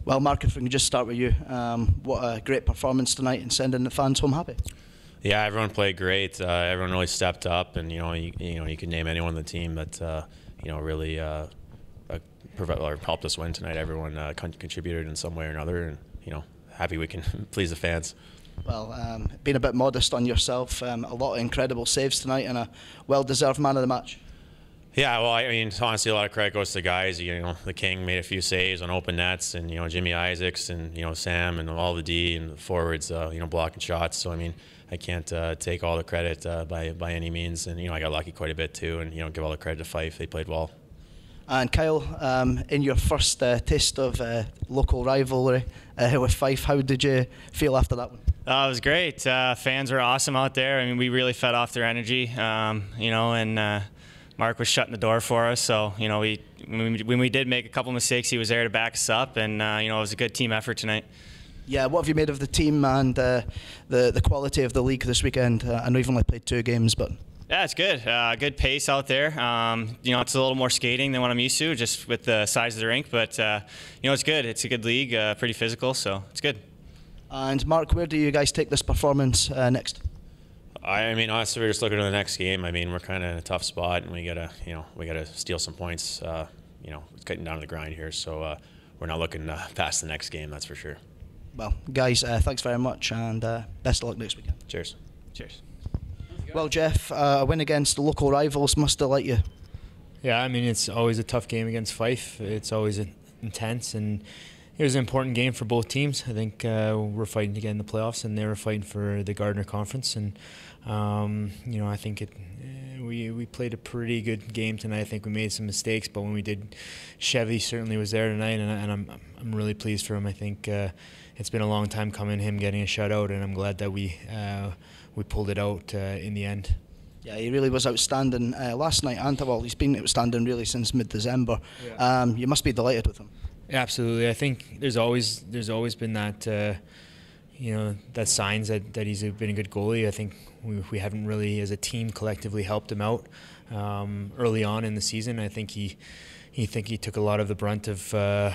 Well, Marc, if we can just start with you, what a great performance tonight and sending the fans home happy. Yeah, everyone played great. Everyone really stepped up, and you can name anyone on the team that really helped us win tonight. Everyone contributed in some way or another, and happy we can please the fans. Well, being a bit modest on yourself, a lot of incredible saves tonight, and a well-deserved man of the match. Yeah, well, I mean, honestly, a lot of credit goes to the guys. The King made a few saves on open nets, and Jimmy Isaacs, and Sam, and all the D and the forwards, blocking shots. So I mean, I can't take all the credit by any means, and I got lucky quite a bit too, and give all the credit to Fife. They played well. And Kyle, in your first taste of local rivalry with Fife, how did you feel after that one? It was great. Fans were awesome out there. I mean, we really fed off their energy, and Marc was shutting the door for us. So, when we did make a couple mistakes, he was there to back us up, and it was a good team effort tonight. Yeah, what have you made of the team and the quality of the league this weekend? I know you've only played 2 games, but yeah, it's good. Good pace out there. It's a little more skating than what I'm used to, just with the size of the rink. But it's good. It's a good league, pretty physical, so it's good. And Marc, where do you guys take this performance next? I mean, honestly, we're just looking at the next game. I mean, we're kind of in a tough spot, and we gotta steal some points. It's getting down to the grind here, so we're not looking past the next game. That's for sure. Well, guys, thanks very much, and best of luck next weekend. Cheers. Cheers. Well, Jeff, a win against the local rivals must delight you. Yeah, I mean, it's always a tough game against Fife. It's always intense, and it was an important game for both teams. I think we're fighting to get in the playoffs, and they were fighting for the Gardner Conference. And I think we played a pretty good game tonight. I think we made some mistakes, but when we did, Cheverie certainly was there tonight, and I'm really pleased for him. I think it's been a long time coming, him getting a shutout, and I'm glad that we pulled it out in the end. Yeah, he really was outstanding last night, and well, he's been outstanding really since mid-December. Yeah. You must be delighted with him. Absolutely. I think there's always been that that signs that he's been a good goalie. I think we haven't really, as a team, collectively helped him out early on in the season. I think he took a lot of the brunt of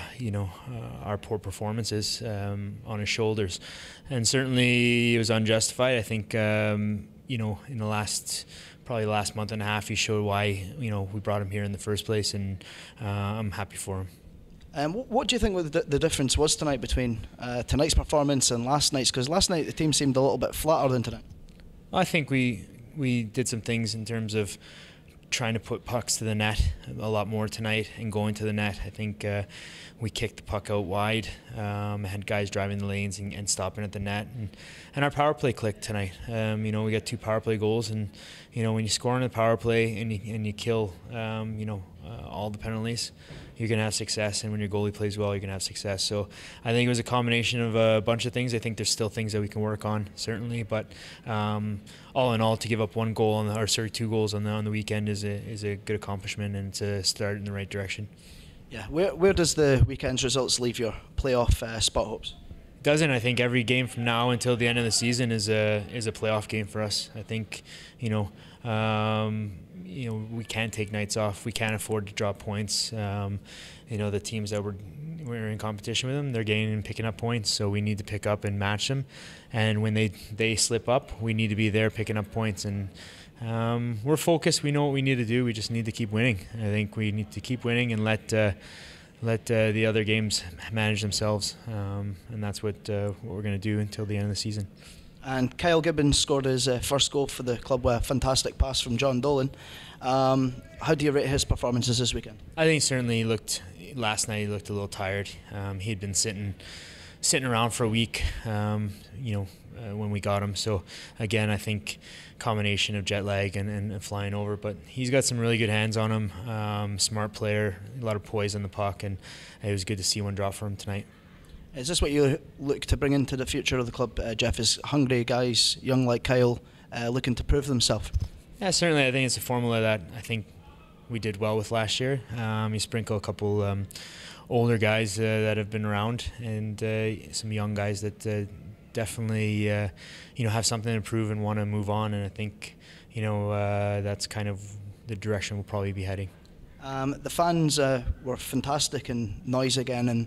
our poor performances on his shoulders, and certainly it was unjustified. I think in the last month and a half, he showed why we brought him here in the first place, and I'm happy for him. What do you think the difference was tonight between tonight's performance and last night's? Because last night the team seemed a little bit flatter than tonight. I think we did some things in terms of trying to put pucks to the net a lot more tonight and going to the net. I think we kicked the puck out wide, had guys driving the lanes and stopping at the net, and our power play clicked tonight. We got 2 power play goals, and when you score on a power play and you kill all the penalties, you're going to have success, and when your goalie plays well, you're going to have success. So I think it was a combination of a bunch of things. I think there's still things that we can work on, certainly, but all in all, to give up 1 goal 2 goals on the weekend is a good accomplishment, and it's a start in the right direction. Yeah, where does the weekend's results leave your playoff spot hopes? It doesn't. I think every game from now until the end of the season is a playoff game for us. I think we can't take nights off. We can't afford to drop points. The teams that we're in competition with them, they're gaining and picking up points, so we need to pick up and match them. And when they slip up, we need to be there picking up points. And we're focused. We know what we need to do. We just need to keep winning. I think we need to keep winning and let the other games manage themselves. And that's what we're going to do until the end of the season. And Kyle Gibbons scored his first goal for the club with a fantastic pass from John Dolan. How do you rate his performances this weekend? I think certainly last night he looked a little tired. He had been sitting around for a week, when we got him. So again, I think combination of jet lag and flying over, but he's got some really good hands on him. Smart player, a lot of poise on the puck, and it was good to see one drop for him tonight. Is this what you look to bring into the future of the club, Jeff? Is hungry guys, young like Kyle, looking to prove themselves? Yeah, certainly. I think it's a formula that I think we did well with last year. You sprinkle a couple older guys that have been around, and some young guys that definitely have something to prove and want to move on. And I think that's kind of the direction we'll probably be heading. The fans were fantastic and noise again, and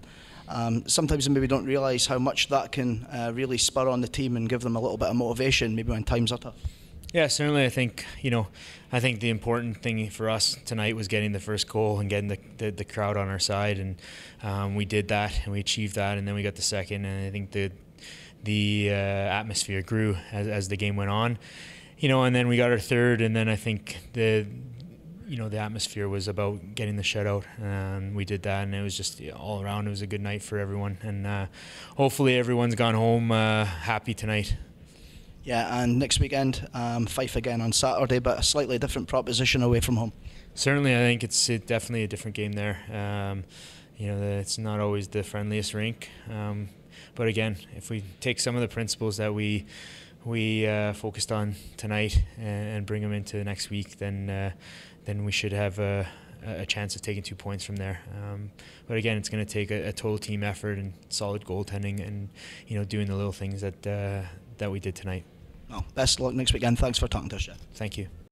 Sometimes they maybe don't realise how much that can really spur on the team and give them a little bit of motivation, maybe when times are tough. Yeah, certainly. I think the important thing for us tonight was getting the first goal and getting the crowd on our side, and we did that and we achieved that, and then we got the second, and I think the atmosphere grew as the game went on, and then we got our third, and then I think the atmosphere was about getting the shutout, and we did that, and it was just all around. It was a good night for everyone, and hopefully everyone's gone home happy tonight. Yeah, and next weekend, Fife again on Saturday, but a slightly different proposition away from home. Certainly, I think it's definitely a different game there. It's not always the friendliest rink, but again, if we take some of the principles that we focused on tonight and bring them into next week, then we should have a chance of taking 2 points from there. But again, it's going to take a total team effort and solid goaltending, and doing the little things that we did tonight. Well, best of luck next weekend. Thanks for talking to us, Jeff. Thank you.